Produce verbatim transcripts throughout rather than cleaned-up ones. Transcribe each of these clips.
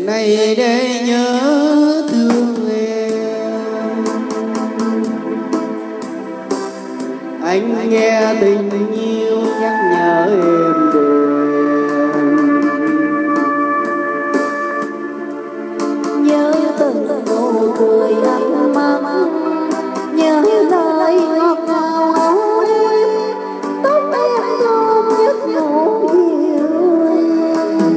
này để nhớ thương em. Anh nghe tình yêu nhắc nhở em đêm, nhớ từng nụ cười ấm ấm, nhớ lời ngọt ngào âu yếm, tóc em thơm giấc ngủ dịu êm.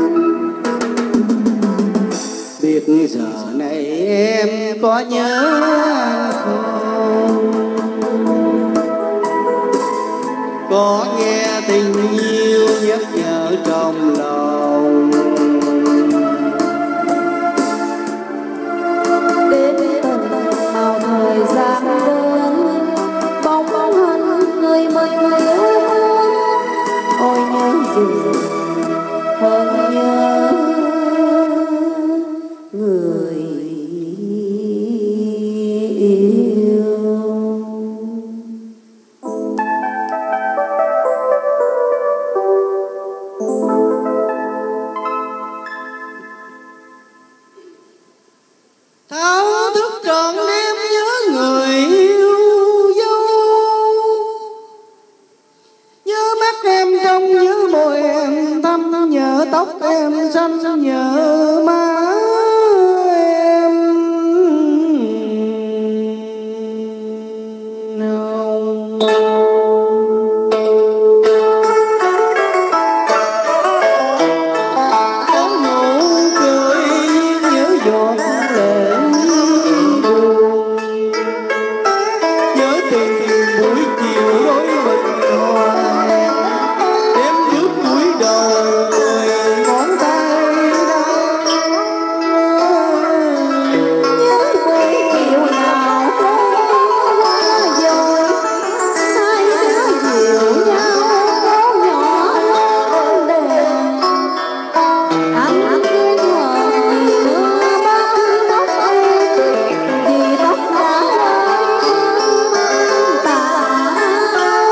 biết giờ này em có nhớ không, có nghe tình yêu nhắc nhở trong lòng. Đến từng màu thời gian đến, bóng hình người mình yêu thương, ôi nhớ gì hơn nhớ người yêu. Thao thức trọn đêm nhớ người yêu dấu, nhớ mắt em trong nhớ môi em thắm, nhớ tóc em xanh, nhớ má em hồng. Có nụ cười nhớ giọt lệ buồn, nhớ tình buổi chiều đôi mình hòa, em trước cúi đầu người ngón tay đau. Nhớ buổi chiều nào có hoa dồi, hai đứa dịu nhau phố nhỏ lớn đèn. Anh ghé ngồi mưa bám tóc em, vì tóc đã rơi tà áo.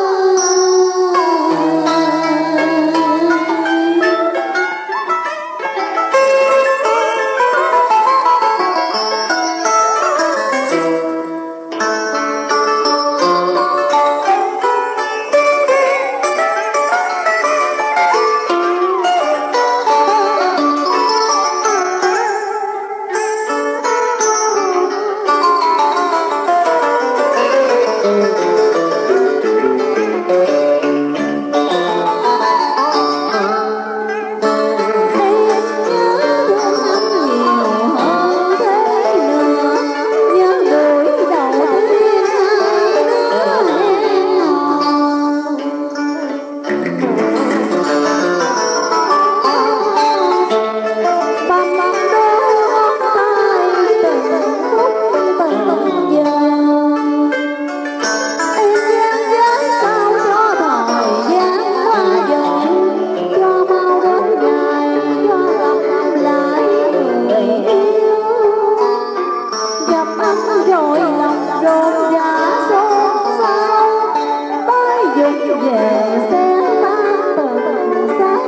Rồi lòng rộn rã xôn xao, tới dũng về xe tan từng xác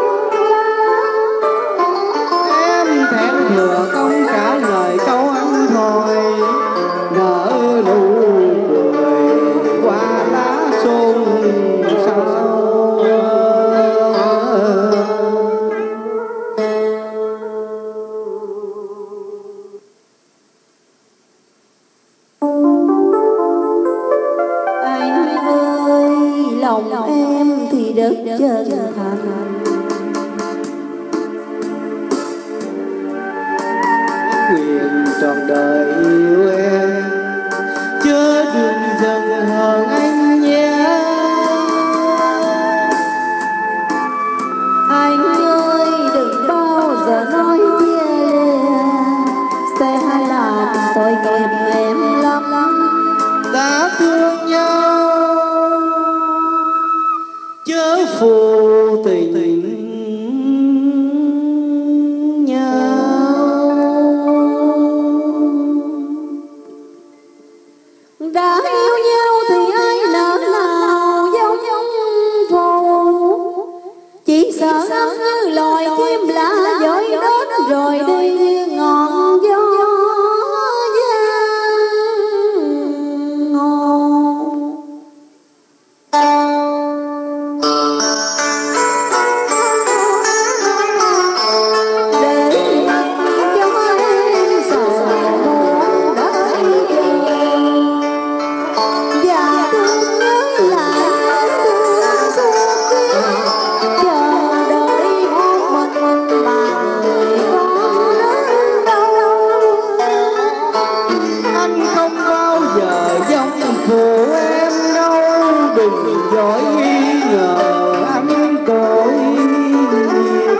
Em thẹn thừa không trả lời câu ăn thôi, nở nụ cười qua lá xôn xao. Anh ơi, lòng em thì đất chân thành, Nguyện trọn đời yêu em, chớ đừng giận hờn anh nhé. anh ơi đừng bao giờ nói chia lìa, sẽ hay làm tội nghiệp em lắm. Đã thương nhau chớ phù tình nhau. như loài chim lạ dội đến rồi đi như ngọn gió vang ngôn. Phụ em đâu đừng giỏi nghi ngờ anh tội nghiệp.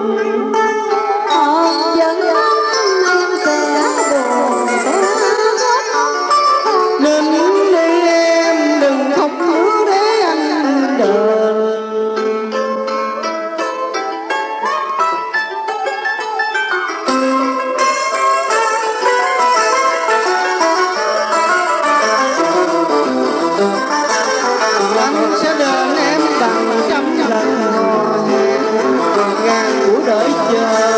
Hờn giận lắm em sẽ buồn sẽ khóc, nên đi em đừng khóc nữa để anh đền. Anh sẽ đền em bằng trăm lần hò hẹn, ngàn của đợi chờ.